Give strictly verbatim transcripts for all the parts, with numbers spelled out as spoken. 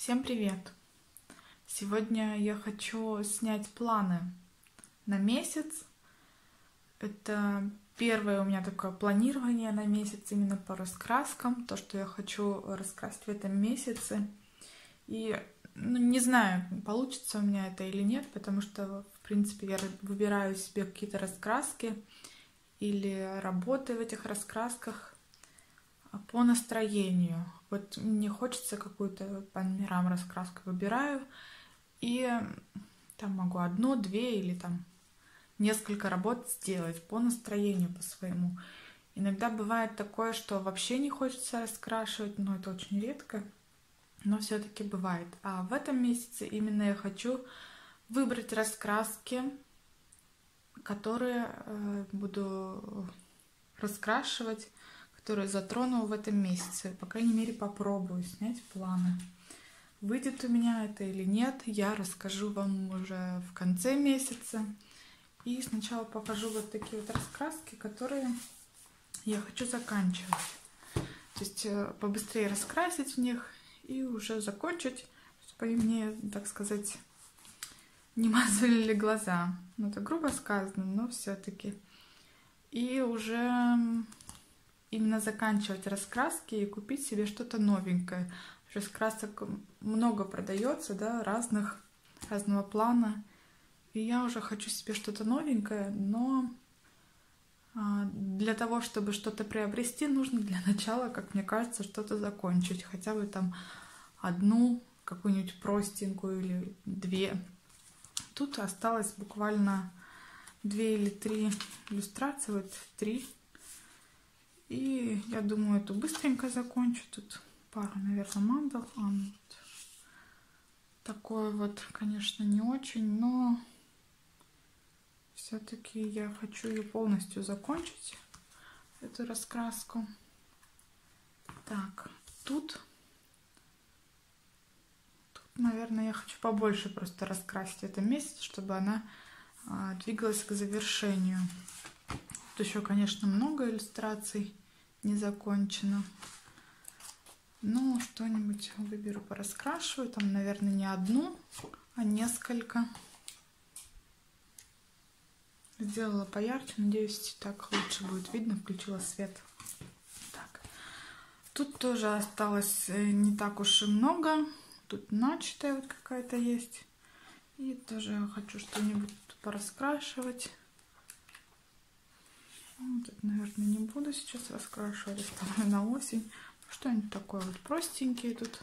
Всем привет! Сегодня я хочу снять планы на месяц. Это первое у меня такое планирование на месяц именно по раскраскам, то, что я хочу раскрасить в этом месяце. И ну, не знаю, получится у меня это или нет, потому что, в принципе, я выбираю себе какие-то раскраски или работы в этих раскрасках по настроению. Вот мне хочется какую-то по номерам раскраску выбираю, и там могу одну, две или там несколько работ сделать по настроению, по своему. Иногда бывает такое, что вообще не хочется раскрашивать, но это очень редко, но все-таки бывает. А в этом месяце именно я хочу выбрать раскраски, которые э, буду раскрашивать, которые затрону в этом месяце. По крайней мере, попробую снять планы. Выйдет у меня это или нет, я расскажу вам уже в конце месяца. И сначала покажу вот такие вот раскраски, которые я хочу заканчивать. То есть побыстрее раскрасить в них и уже закончить, чтобы они мне, так сказать, не мозолили глаза. Ну, это грубо сказано, но все-таки. И уже именно заканчивать раскраски и купить себе что-то новенькое. Раскрасок много продается, да, разных, разного плана. И я уже хочу себе что-то новенькое, но для того, чтобы что-то приобрести, нужно для начала, как мне кажется, что-то закончить. Хотя бы там одну, какую-нибудь простенькую или две. Тут осталось буквально две или три иллюстрации, вот три. И я думаю, эту быстренько закончу. Тут пару, наверное, мандал. А, вот. Такое вот, конечно, не очень, но все-таки я хочу ее полностью закончить, эту раскраску. Так, тут, тут, наверное, я хочу побольше просто раскрасить это месяц, чтобы она а, двигалась к завершению. Тут еще, конечно, много иллюстраций не закончено. Ну, что-нибудь выберу, пораскрашиваю. Там, наверное, не одну, а несколько. Сделала поярче. Надеюсь, так лучше будет видно. Включила свет. Так. Тут тоже осталось не так уж и много. Тут начатая вот какая-то есть. И тоже хочу что-нибудь пораскрашивать. Тут, наверное, не буду сейчас раскрашивать, оставлю на осень. Что-нибудь такое вот простенькие тут.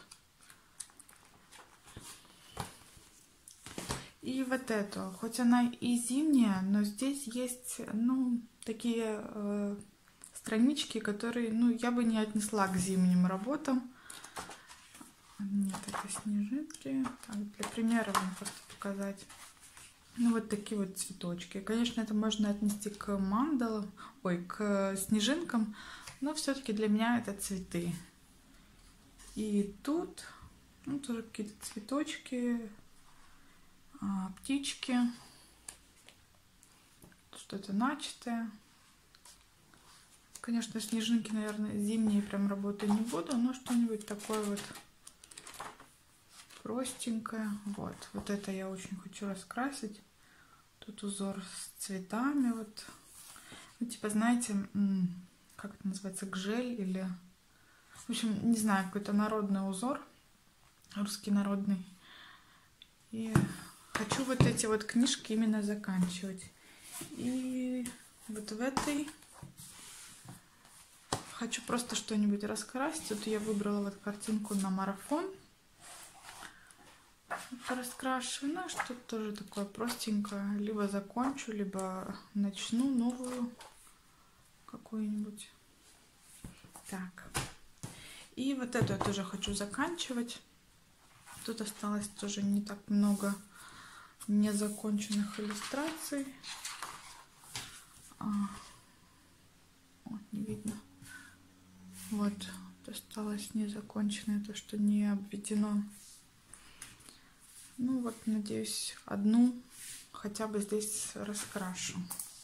И вот эту, хоть она и зимняя, но здесь есть, ну, такие э, странички, которые, ну, я бы не отнесла к зимним работам. Нет, это снежинки. Так, для примера вам просто показать. Ну, вот такие вот цветочки. Конечно, это можно отнести к мандалам, ой, к снежинкам, но все-таки для меня это цветы. И тут, ну, тоже какие-то цветочки, птички, что-то начатое. Конечно, снежинки, наверное, зимние прям работать не буду, но что-нибудь такое вот простенькое. Вот, вот это я очень хочу раскрасить. Тут узор с цветами, вот, ну, типа, знаете, как это называется, гжель или, в общем, не знаю, какой-то народный узор, русский народный. И хочу вот эти вот книжки именно заканчивать. И вот в этой хочу просто что-нибудь раскрасить. Тут я выбрала вот картинку на марафон. Раскрашиваю, ну, что-то тоже такое простенькое. Либо закончу, либо начну новую какую-нибудь. Так. И вот эту я тоже хочу заканчивать. Тут осталось тоже не так много незаконченных иллюстраций. А, вот, не видно. Вот, осталось незаконченное, то, что не обведено. Ну вот, надеюсь, одну хотя бы здесь раскрашу.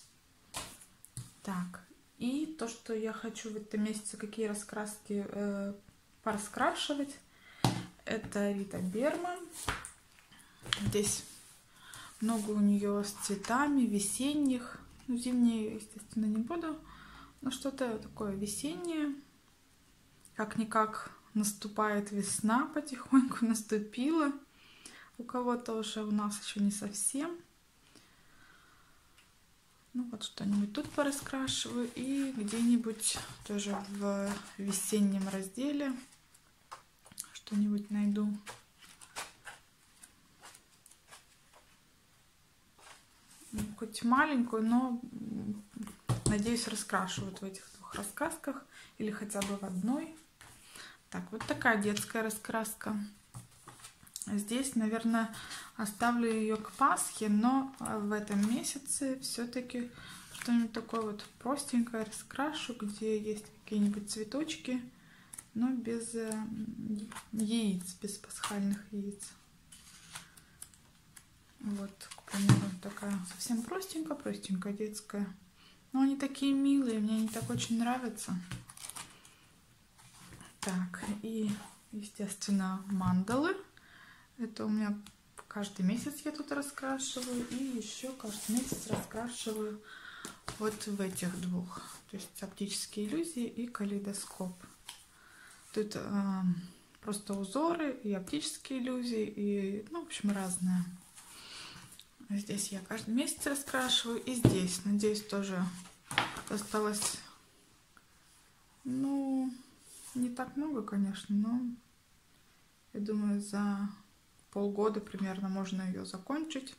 Так, и то, что я хочу в этом месяце, какие раскраски э, пораскрашивать, Это Рита Берман. Здесь много у нее с цветами весенних. Ну, зимние, естественно, не буду. Но что-то такое весеннее. Как-никак наступает весна, потихоньку наступила. У кого-то уже, у нас еще не совсем. Ну вот что-нибудь тут пораскрашиваю. И где-нибудь тоже в весеннем разделе что-нибудь найду. Хоть маленькую, но надеюсь, раскрашу вот в этих двух раскрасках. Или хотя бы в одной. Так, вот такая детская раскраска. Здесь, наверное, оставлю ее к Пасхе, но в этом месяце все-таки что-нибудь такое вот простенькое раскрашу, где есть какие-нибудь цветочки, но без яиц, без пасхальных яиц. Вот, к примеру, такая совсем простенькая, простенькая детская. Но они такие милые, мне они так очень нравятся. Так, и, естественно, мандалы. Это у меня каждый месяц я тут раскрашиваю. И еще каждый месяц раскрашиваю вот в этих двух. То есть оптические иллюзии и калейдоскоп. Тут э, просто узоры и оптические иллюзии. И, ну, в общем, разные. Здесь я каждый месяц раскрашиваю. И здесь, надеюсь, тоже осталось, ну, не так много, конечно, но я думаю, за полгода примерно можно ее закончить.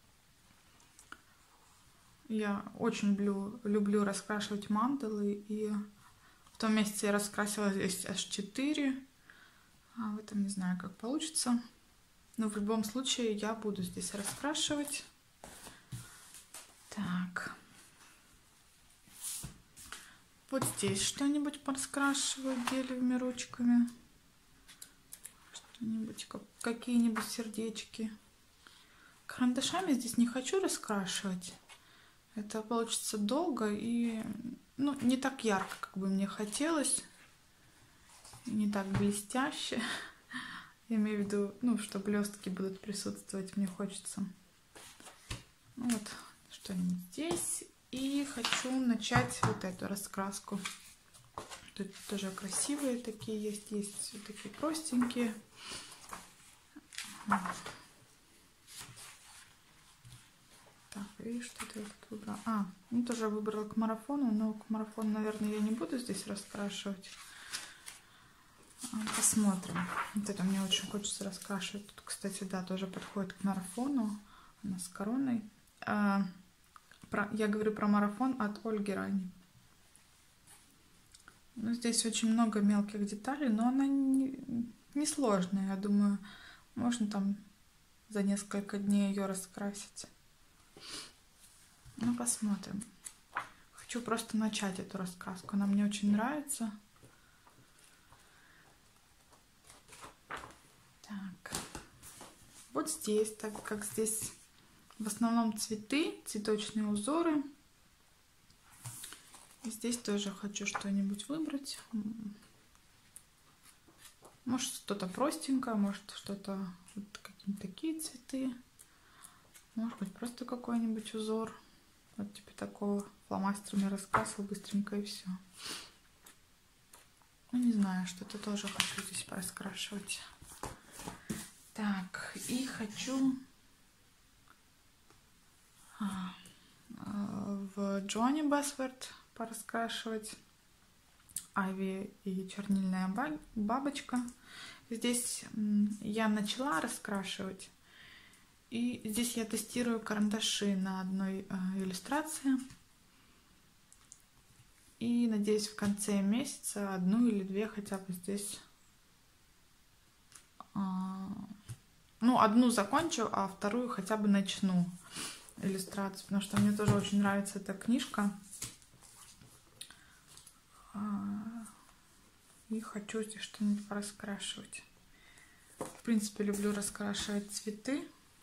Я очень люблю, люблю раскрашивать мандалы, и в том месяце я раскрасила здесь аж четыре, а в этом не знаю, как получится. Но в любом случае я буду здесь раскрашивать. Так. Вот здесь что-нибудь пораскрашиваю гелевыми ручками. Что-нибудь, как, какие-нибудь сердечки. Карандашами здесь не хочу раскрашивать. Это получится долго и, ну, не так ярко, как бы мне хотелось. Не так блестяще. Я имею в виду, ну, что блестки будут присутствовать, мне хочется. Ну, вот что-нибудь здесь. И хочу начать вот эту раскраску. Тут тоже красивые такие есть, есть вот такие простенькие. Так, и что-то я тут выбрала. А, ну тоже выбрала к марафону, но к марафону, наверное, я не буду здесь раскрашивать. Посмотрим. Вот это мне очень хочется раскрашивать. Тут, кстати, да, тоже подходит к марафону. Она с короной. А, про, я говорю про марафон от Ольги Рани. Ну, здесь очень много мелких деталей, но она не, не сложная. Я думаю, можно там за несколько дней ее раскрасить. Ну, посмотрим. Хочу просто начать эту раскраску. Она мне очень нравится. Так. Вот здесь, так как здесь в основном цветы, цветочные узоры. И здесь тоже хочу что-нибудь выбрать. Может, что-то простенькое, может, что-то вот какие-то такие цветы. Может быть, просто какой-нибудь узор. Вот типа такого фломастерами раскрасил быстренько и все. Ну, не знаю, что-то тоже хочу здесь пораскрашивать. Так, и хочу а, в Джонни Басворт пораскрашивать Ави и чернильная бабочка. Здесь я начала раскрашивать, и здесь я тестирую карандаши на одной иллюстрации. И надеюсь, в конце месяца одну или две хотя бы здесь, ну, одну закончу, а вторую хотя бы начну иллюстрацию, потому что мне тоже очень нравится эта книжка. И хочу здесь что-нибудь пораскрашивать. В принципе, люблю раскрашивать цветы.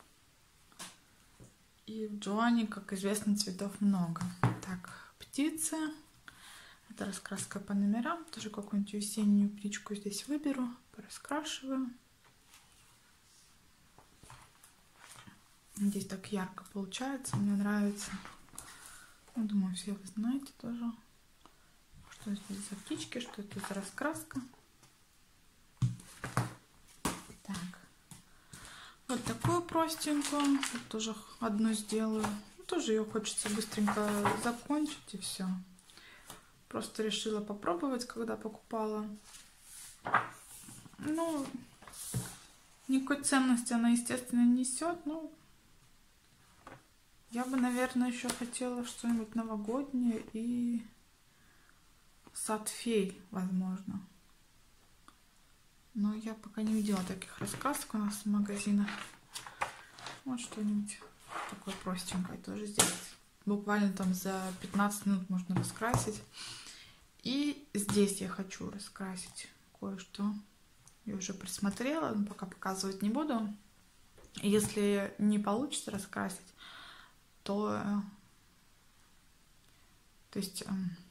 И в Джоанне, как известно, цветов много. Так, птицы. Это раскраска по номерам. Тоже какую-нибудь весеннюю птичку здесь выберу, пораскрашиваю. Здесь так ярко получается, мне нравится. Ну, думаю, все вы знаете тоже, что здесь за птички, что это за раскраска. Так. Вот такую простенькую. Вот тоже одну сделаю. Тоже ее хочется быстренько закончить и все. Просто решила попробовать, когда покупала. Ну, никакой ценности она, естественно, не несет. Но я бы, наверное, еще хотела что-нибудь новогоднее и сад фей, возможно. Но я пока не видела таких раскрасок у нас в магазинах. Вот что-нибудь такое простенькое тоже сделать. Буквально там за пятнадцать минут можно раскрасить. И здесь я хочу раскрасить кое-что. Я уже присмотрела, но пока показывать не буду. Если не получится раскрасить, то, то есть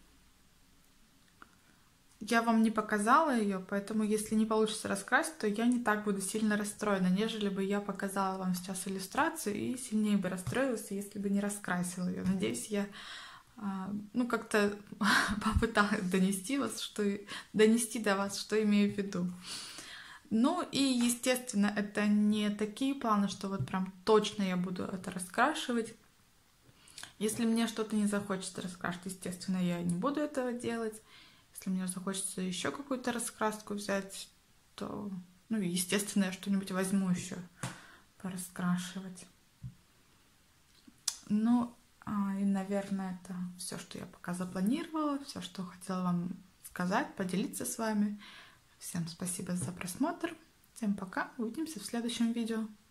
я вам не показала ее, поэтому если не получится раскрасить, то я не так буду сильно расстроена, нежели бы я показала вам сейчас иллюстрацию и сильнее бы расстроилась, если бы не раскрасила ее. Надеюсь, я ну как-то попыталась донести вас, что донести до вас, что имею в виду. Ну и, естественно, это не такие планы, что вот прям точно я буду это раскрашивать. Если мне что-то не захочется раскрашивать, естественно, я не буду этого делать. Если мне захочется еще какую-то раскраску взять, то, ну, естественно, я что-нибудь возьму еще пораскрашивать. Ну, и, наверное, это все, что я пока запланировала, все, что хотела вам сказать, поделиться с вами. Всем спасибо за просмотр. Всем пока. Увидимся в следующем видео.